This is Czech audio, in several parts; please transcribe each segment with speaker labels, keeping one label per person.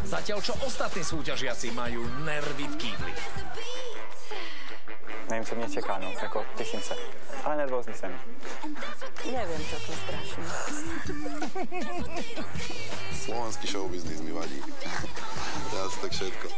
Speaker 1: Zatiaľ, čo ostatní súťažiaci majú nervy v kýbli.
Speaker 2: Nevím, co mě čeká, no, jako těším se. Ale nervózní jsem.
Speaker 3: Neviem, čo to strašne.
Speaker 4: Slovenský showbiznis mi vadí. To je asi tak všetko.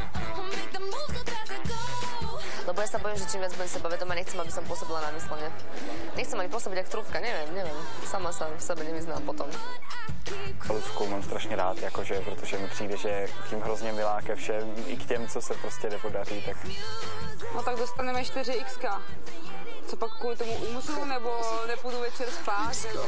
Speaker 5: Lebo ja sa bojím, že čím viac budem sebavedomá, nechcem, aby som pôsobila námyslne. Nechcem ani pôsobiť jak trúbka, neviem. Sama sa v sebe nevyznám potom.
Speaker 2: Lucku mám strašně rád, jakože, protože mi přijde, že tím hrozně milá ke všem, i k těm, co se prostě nepodaří, tak...
Speaker 3: No tak dostaneme 4X. Co pak kvůli tomu umřu, nebo nepůjdu večer spát?
Speaker 4: X-ka,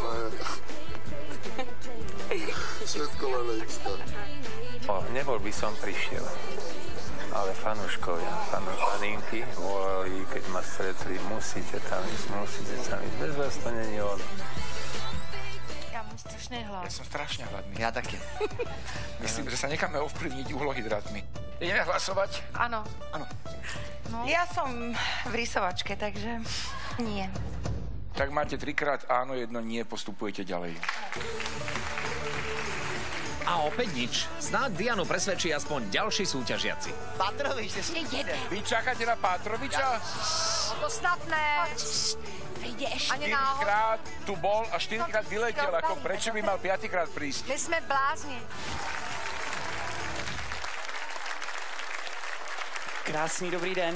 Speaker 4: ne. Všetko len X-ka.
Speaker 6: Nebol by som prišiel, ale fanúškovia, faninky volali, keď ma stretli, musíte tam ísť. Bez vás to není ono.
Speaker 7: Ja mám strašný hlad.
Speaker 8: Ja som strašne hladný.
Speaker 9: Ja taky.
Speaker 8: Myslím, že sa necháme ovplyvniť uhlohydrátmi. Ideme hlasovať?
Speaker 7: Áno.
Speaker 8: Áno.
Speaker 7: No.
Speaker 9: Ja som v rysovačke, takže nie.
Speaker 8: Tak máte 3-krát áno, 1 nie, postupujete ďalej.
Speaker 1: A opäť nič. Snáď Dianu presvedčí aspoň ďalší súťažiaci.
Speaker 9: Pátrovič, ešte jeden.
Speaker 8: Vy čakáte na Pátroviča?
Speaker 7: To snad ne.
Speaker 9: Príde ešte.
Speaker 7: Ani náhodou.
Speaker 8: 4-krát tu bol a 4-krát vyletel. Ako prečo by mal 5-krát prísť?
Speaker 7: My sme blázni.
Speaker 10: Krásný dobrý den.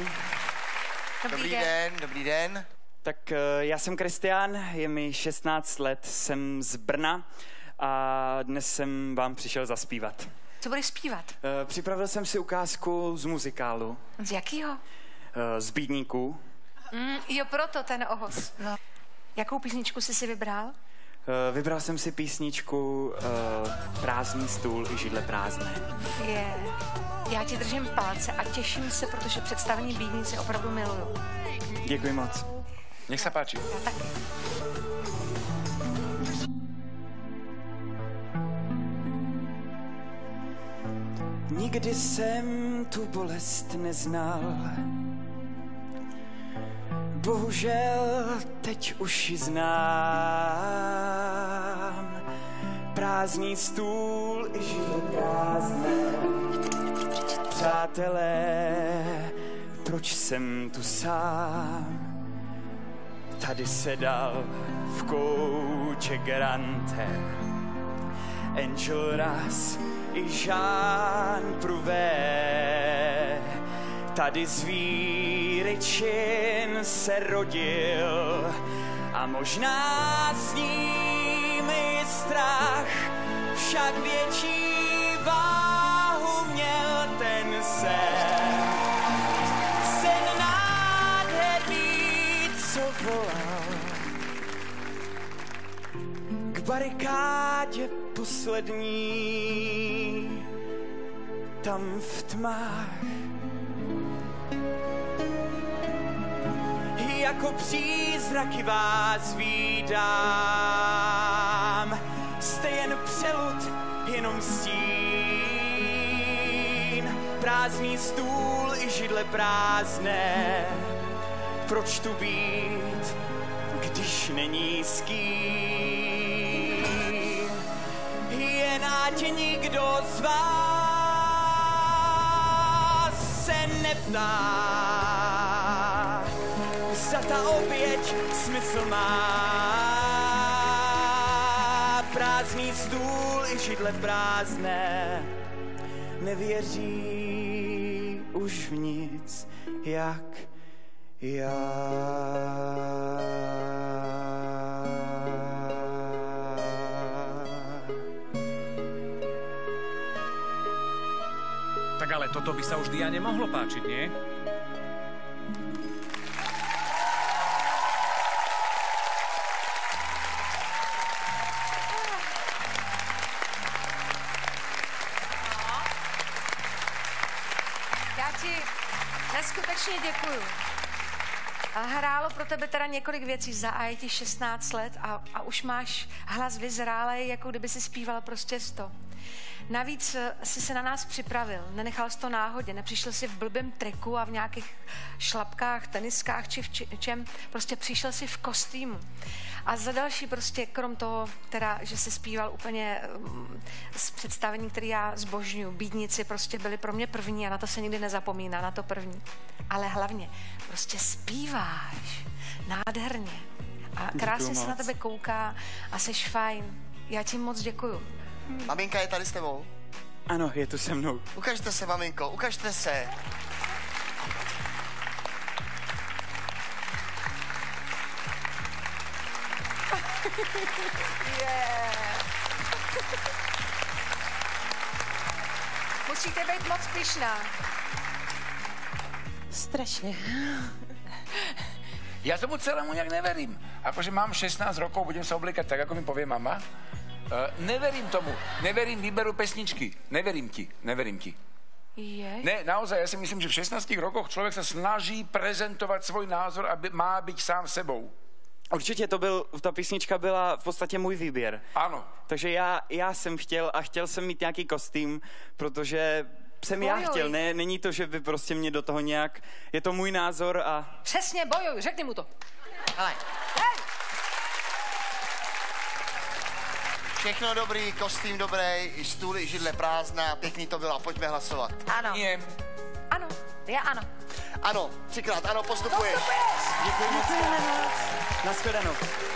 Speaker 9: Dobrý den.
Speaker 10: Tak já jsem Kristián, je mi 16 let, jsem z Brna a dnes jsem vám přišel zaspívat.
Speaker 7: Co budeš zpívat?
Speaker 10: Připravil jsem si ukázku z muzikálu.
Speaker 7: Z jakýho?
Speaker 10: Z Bídníků.
Speaker 7: Jo, proto ten ohos. No. Jakou písničku jsi si vybral?
Speaker 10: Vybral jsem si písničku Prázdný stůl i židle prázdné.
Speaker 7: Já ti držím palce a těším se, protože představení Bídníci opravdu miluju.
Speaker 10: Děkuji moc.
Speaker 8: Nech sa páči.
Speaker 7: Já taky.
Speaker 10: Nikdy jsem tu bolest neznal. Bohužel teď už ji znám. Prázdný stůl i židle prázdné. Přátelé, proč jsem tu sám? Tady sedal v koutě garante Enjolras i Jean Prouvé. Tady Zvírečin se rodil a možná s ním i strach, však větší váhu měl ten sen. Sen nádherný, co volal k barikádě poslední, tam v tmách. Jako přízraky vás vídám, jste jen přelud, jenom stín. Prázdný stůl i židle prázdné, proč tu být, když není skýn? Jen ať nikdo z vás se neptá, za ta oběť smysl má. Prázdný stůl i židle prázdné nevěří už v nic, jak já.
Speaker 1: Tak ale toto by sa už Diane mohlo páčiť, nie?
Speaker 7: Neskutečně děkuju. A hrálo pro tebe teda několik věcí. Za A je ti 16 let a už máš hlas vyzrálej, jako kdyby si zpívala prostě 100. Navíc jsi se na nás připravil, nenechal jsi to náhodě, nepřišel jsi v blbém triku a v nějakých šlapkách, teniskách či v čem, prostě přišel jsi v kostýmu. A za další prostě, krom toho, teda, že jsi zpíval úplně z představení, který já zbožňuju, Bídnici prostě byly pro mě první a na to se nikdy nezapomíná, na to první. Ale hlavně, prostě zpíváš nádherně a krásně se na tebe kouká a seš fajn. Já ti moc děkuju.
Speaker 11: Maminka je tady s tebou?
Speaker 10: Ano, je tu se mnou.
Speaker 11: Ukažte se, maminko, ukažte se.
Speaker 7: Yeah. Musíte být moc pyšná.
Speaker 9: Strašně.
Speaker 8: Ja tomu celému nejak neverím. Akože mám 16 rokov, budem sa obliekať tak, ako mi povie mama. Neverím tomu. Neverím výberu pesničky. Neverím ti.
Speaker 7: Je?
Speaker 8: Ne, naozaj, ja si myslím, že v 16 rokoch človek sa snaží prezentovať svoj názor a má byť sám sebou.
Speaker 10: Určitě ta písnička byla v podstatě můj výběr.
Speaker 8: Ano.
Speaker 10: Takže já jsem chtěl jsem mít nějaký kostým, protože jsem já chtěl, ne, není to, že by prostě mě do toho nějak, je to můj názor a...
Speaker 7: Přesně, bojuj, řekni mu to.
Speaker 11: Hele. Všechno dobrý, kostým dobrý, stůl i židle prázdná, pěkný to bylo, pojďme hlasovat.
Speaker 9: Ano. Ano, já ano.
Speaker 11: Ano, 3krát ano, postupuješ.
Speaker 10: Děkuji moc. Nashledanou.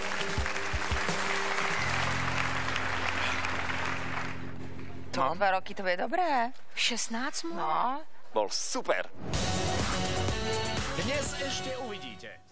Speaker 9: To 2 roky, to je dobré.
Speaker 7: 16 mu?
Speaker 9: No.
Speaker 2: Bol super.
Speaker 1: Dnes ešte uvidíte.